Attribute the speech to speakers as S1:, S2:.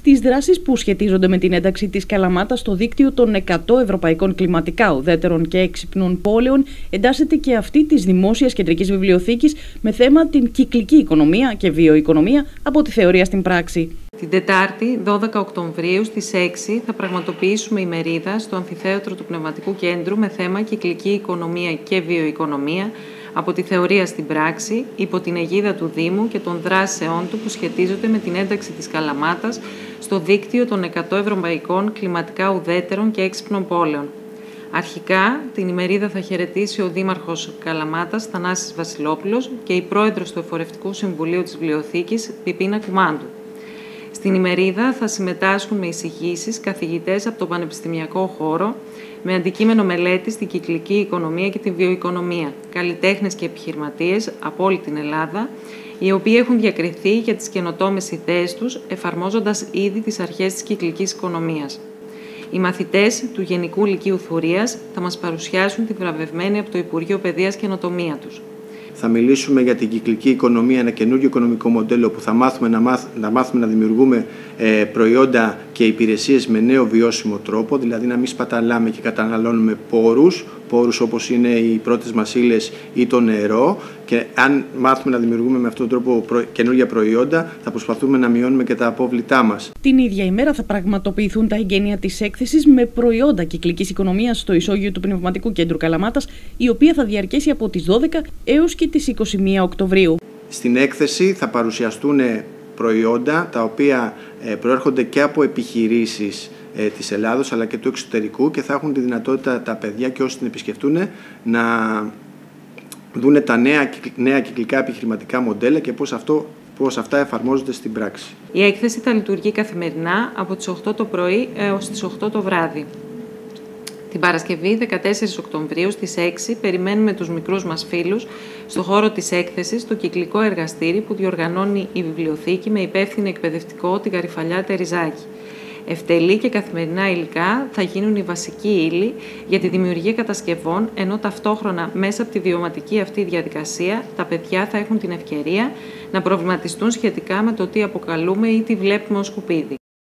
S1: Στις δράσεις που σχετίζονται με την ένταξη της Καλαμάτας στο δίκτυο των 100 ευρωπαϊκών κλιματικά ουδέτερων και έξυπνων πόλεων εντάσσεται και αυτή της Δημόσιας Κεντρικής Βιβλιοθήκης με θέμα την κυκλική οικονομία και βιοοικονομία από τη θεωρία στην πράξη.
S2: Την Τετάρτη, 12 Οκτωβρίου στις 6 θα πραγματοποιήσουμε ημερίδα στο Αμφιθέατρο του Πνευματικού Κέντρου με θέμα κυκλική οικονομία και βιοοικονομία από τη θεωρία στην πράξη, υπό την αιγίδα του Δήμου και των δράσεών του που σχετίζονται με την ένταξη της Καλαμάτας στο δίκτυο των 100 ευρωπαϊκών κλιματικά ουδέτερων και έξυπνων πόλεων. Αρχικά, την ημερίδα θα χαιρετήσει ο Δήμαρχος Καλαμάτας, Θανάσης Βασιλόπουλος, και η Πρόεδρος του Εφορευτικού Συμβουλίου της Βιβλιοθήκης, Πιπίνα Κουμάντου. Στην ημερίδα θα συμμετάσχουν με εισηγήσεις καθηγητές από τον πανεπιστημιακό χώρο, με αντικείμενο μελέτη στην κυκλική οικονομία και την βιοοικονομία, καλλιτέχνες και επιχειρηματίες από όλη την Ελλάδα, οι οποίοι έχουν διακριθεί για τις καινοτόμες ιδέες τους, εφαρμόζοντας ήδη τις αρχές της κυκλικής οικονομίας. Οι μαθητές του Γενικού Λυκείου Θουρίας θα μας παρουσιάσουν την βραβευμένη από το Υπουργείο Παιδείας και Καινοτομία τους.
S3: Θα μιλήσουμε για την κυκλική οικονομία, ένα καινούργιο οικονομικό μοντέλο που θα μάθουμε να δημιουργούμε προϊόντα και υπηρεσίες με νέο βιώσιμο τρόπο, δηλαδή να μην σπαταλάμε και καταναλώνουμε πόρους όπως είναι οι πρώτες μας ύλες ή το νερό, και αν μάθουμε να δημιουργούμε με αυτόν τον τρόπο καινούργια προϊόντα, θα προσπαθούμε να μειώνουμε και τα απόβλητά μας.
S1: Την ίδια ημέρα θα πραγματοποιηθούν τα εγγένεια της έκθεσης με προϊόντα κυκλικής οικονομίας στο Ισόγειο του Πνευματικού Κέντρου Καλαμάτας, η οποία θα διαρκέσει από τις 12 έως και τις 21 Οκτωβρίου.
S3: Στην έκθεση θα παρουσιαστούν προϊόντα τα οποία προέρχονται και από επιχειρήσεις της Ελλάδος αλλά και του εξωτερικού, και θα έχουν τη δυνατότητα τα παιδιά και όσοι την επισκεφτούν να δουν τα νέα κυκλικά επιχειρηματικά μοντέλα και πώς αυτά εφαρμόζονται στην πράξη.
S2: Η έκθεση θα λειτουργεί καθημερινά από τις 8 το πρωί έως τις 8 το βράδυ. Την Παρασκευή, 14 Οκτωβρίου στις 6, περιμένουμε τους μικρούς μας φίλους στο χώρο της έκθεσης, στο κυκλικό εργαστήρι που διοργανώνει η βιβλιοθήκη με υπεύθυνη εκπαιδευτικό την Γαριφαλιά Τεριζάκη. Ευτελή και καθημερινά υλικά θα γίνουν η βασική ύλη για τη δημιουργία κατασκευών, ενώ ταυτόχρονα μέσα από τη βιωματική αυτή διαδικασία τα παιδιά θα έχουν την ευκαιρία να προβληματιστούν σχετικά με το τι αποκαλούμε ή τι βλέπουμε ως σκουπίδι.